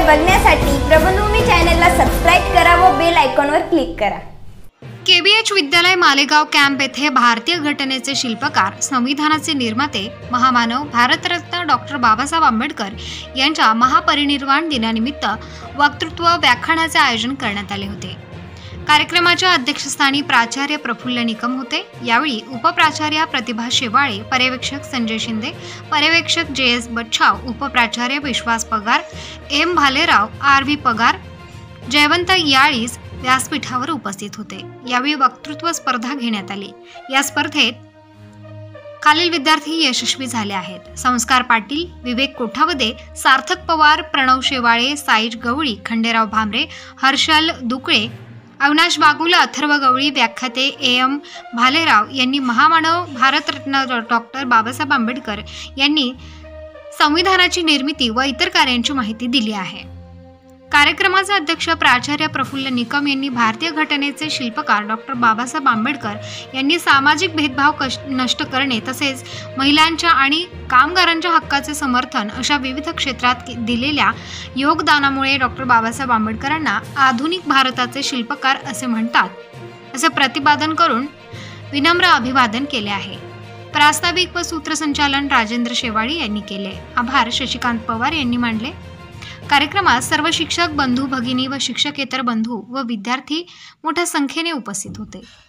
बघण्यासाठी प्रबंधभूमी चॅनलला सबस्क्राइब करा व बेल आयकॉनवर क्लिक करा। केबीएच विद्यालय मालेगाव कॅम्प येथे भारतीय घटनेचे शिल्पकार, संविधानाचे निर्माते, महामानव भारतरत्न डॉक्टर बाबासाहेब आंबेडकर यांच्या महापरिनिर्वाण दिनानिमित्त वक्तृत्व व्याख्यानाचे आयोजन करण्यात आले होते। कार्यक्रमाच्या अध्यक्षस्थानी प्राचार्य प्रफुल्ल निकम होते। यावेळी उपप्राचार्य प्रतिभा शेवाळे, पर्यवेक्षक संजय शिंदे, पर्यवेक्षक JS बच्छाव, उपप्राचार्य विश्वास पगार, M भालेराव, RV पगार, जयवंत याळीस व्यासपीठावर उपस्थित होते। यावेळी वक्तृत्व स्पर्धा घेण्यात आली। या स्पर्धेत खालील विद्यार्थी यशस्वी झाले आहेत: संस्कार पाटील, विवेक कोठावदे, सार्थक पवार, प्रणव शेवाळे, साईज गवळी, खंडेराव भामरे, हर्षल दुकळे, अविनाश बागुल, अथर्व गवळी। व्याख्याते AM भालेराव यांनी महामानव भारतरत्न डॉक्टर बाबासाहेब आंबेडकर यांनी संविधानाची निर्मिती व इतर कार्यांची माहिती दिली आहे। कार्यक्रमाचे अध्यक्ष प्राचार्य प्रफुल्ल निकम यांनी भारतीय घटनेचे शिल्पकार डॉक्टर बाबासाहेब आंबेडकर यांनी सामाजिक भेदभाव नष्ट करणे तसेच महिलांच्या आणि कामगारांच्या हक्काचे समर्थन अशा विविध क्षेत्रात दिलेल्या योगदानामुळे डॉक्टर बाबासाहेब आंबेडकरांना आधुनिक भारताचे शिल्पकार असे म्हणतात असे प्रतिपादन करून विनम्र अभिवादन केले आहे। प्रास्ताविक व सूत्रसंचालन राजेंद्र शेवाळे यांनी केले। आभार शशिकांत पवार यांनी मानले। कार्यक्रमात सर्व शिक्षक बंधू भगिनी व शिक्षकेतर बंधू व विद्यार्थी मोठ्या संख्येने उपस्थित होते।